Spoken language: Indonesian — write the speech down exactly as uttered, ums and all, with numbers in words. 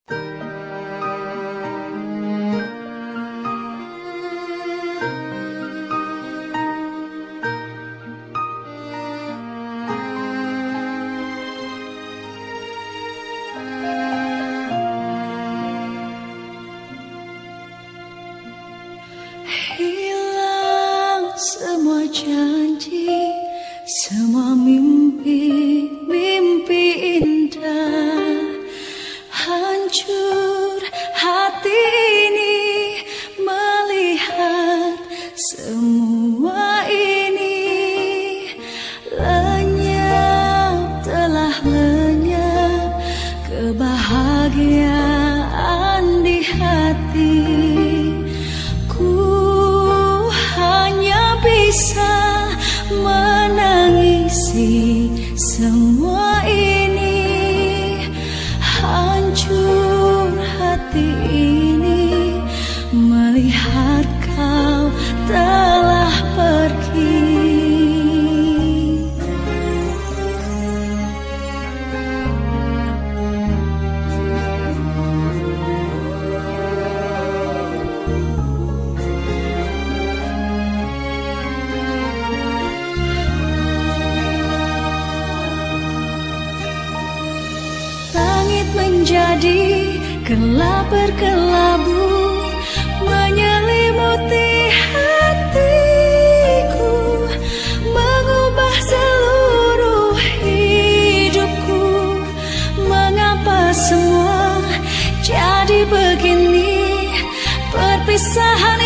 Hilang semua janji, semua mimpi, mimpi indah. Hancur hati ini melihat semua ini. Lenyap, telah lenyap kebahagiaan di hati. Bisa menangisi semua ini. Hancur hati ini melihat kau telah pergi. Menjadi gelap berkelabu, menyelimuti hatiku, mengubah seluruh hidupku. Mengapa semua jadi begini? Perpisahan